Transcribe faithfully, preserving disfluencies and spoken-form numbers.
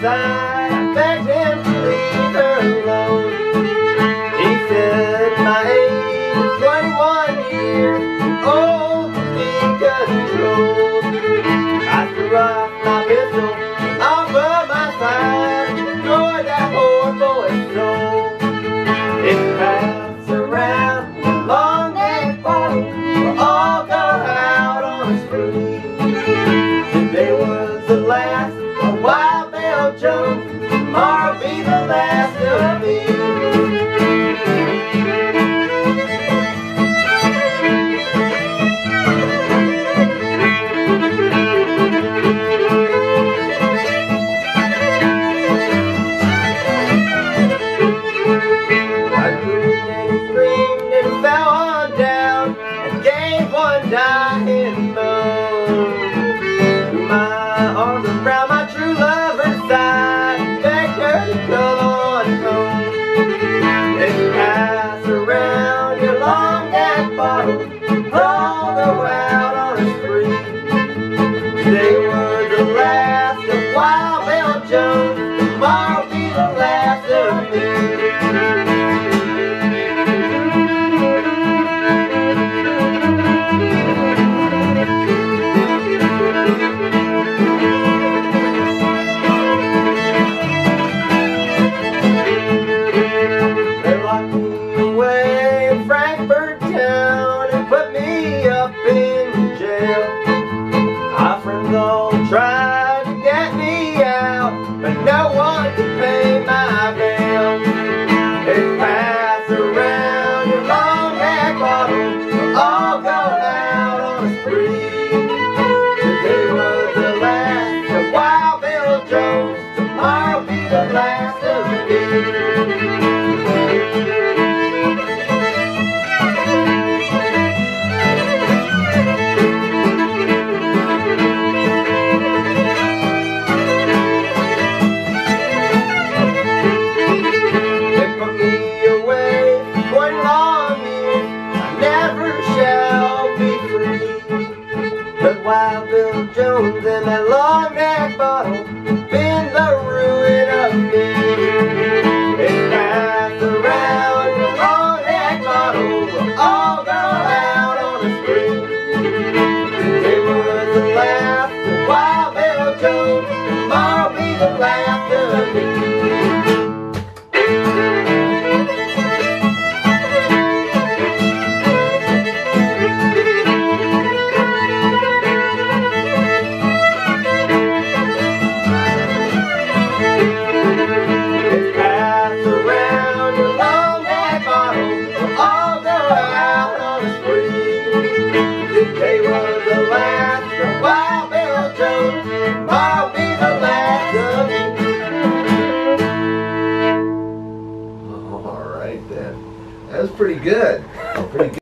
side, I begged him to leave her alone. He said my age is twenty-one years, old to be controlled. I threw off my pistol off of my side, destroyed that poor boy's soul. It passed around a long neck bottle, we'll all go out on a spree. Today was the last of Wild Bill Jones, tomorrow be the last of me. Dying moan. Threw my arms around my true lover's side, begged her to come on home. Then pass around your long neck bottle, we'll all go out on a spree. Today was the last of Wild Bill Jones, tomorrow be the last of me. In jail, my friends all tried to get me out, but no one could pay my bail. It passed around your long neck bottle, we'll all go out on a spree. Today was the last of Wild Bill Jones, tomorrow be the last of me. Wild Bill Jones and that long neck bottle been the ruin of me. It passed around your long neck bottle, we'll all go out on a spree. Today was the last of Wild Bill Jones, tomorrow be the last of me. Today was the last of Wild Bill Jones, tomorrow be the last of me. All right then. That was pretty good. Pretty good.